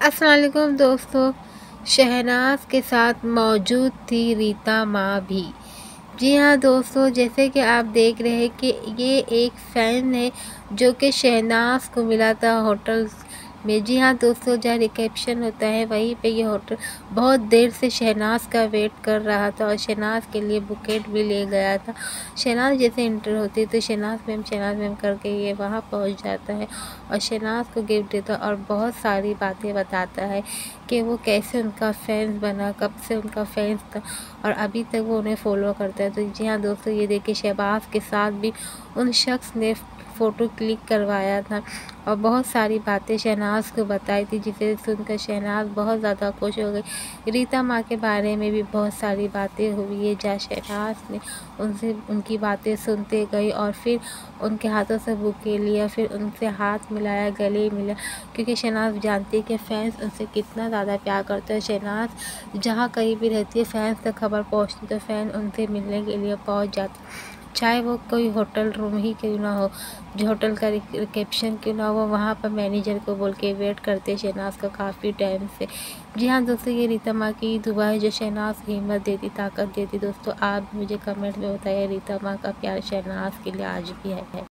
अस्सलाम वालेकुम दोस्तों। शहनाज के साथ मौजूद थी रीता माँ भी। जी हाँ दोस्तों, जैसे कि आप देख रहे हैं कि ये एक फ़ैन है जो कि शहनाज को मिला था होटल में। जी हाँ दोस्तों, जहाँ रिसेप्शन होता है वहीं पे ये होटल बहुत देर से शहनाज का वेट कर रहा था और शहनाज के लिए बुकेट भी ले गया था। शहनाज जैसे इंटर होती है तो शहनाज मैम करके ये वहाँ पहुँच जाता है और शहनाज को गिफ्ट देता और बहुत सारी बातें बताता है कि वो कैसे उनका फैंस बना, कब से उनका फैंस था और अभी तक वो उन्हें फॉलो करता है। तो जी हाँ दोस्तों, ये देखिए शहबाज के साथ भी उन शख्स ने फ़ोटो क्लिक करवाया था और बहुत सारी बातें शहनाज को बताई थी, जिसे सुनकर शहनाज बहुत ज़्यादा खुश हो गई। रीता माँ के बारे में भी बहुत सारी बातें हुई है, जहाँ शहनाज ने उनसे उनकी बातें सुनते गई और फिर उनके हाथों से बुके लिया, फिर उनसे हाथ मिलाया, गले मिला, क्योंकि शहनाज जानती है कि फ़ैन्स उनसे कितना ज़्यादा प्यार करते हैं। शहनाज जहाँ कहीं भी रहती है फ़ैन्स तक खबर पहुँचती तो फ़ैन उनसे मिलने के लिए पहुँच जाते, चाहे वो कोई होटल रूम ही क्यों ना हो, जो होटल का रिसेप्शन क्यों ना हो, वहाँ पर मैनेजर को बोल के वेट करते शहनाज का काफ़ी टाइम से। जी हाँ दोस्तों, ये रीता माँ की दुआ है जो शहनाज की हिम्मत देती, ताकत देती। दोस्तों आप मुझे कमेंट में बताइए रीता माँ का प्यार शहनाज के लिए आज भी है।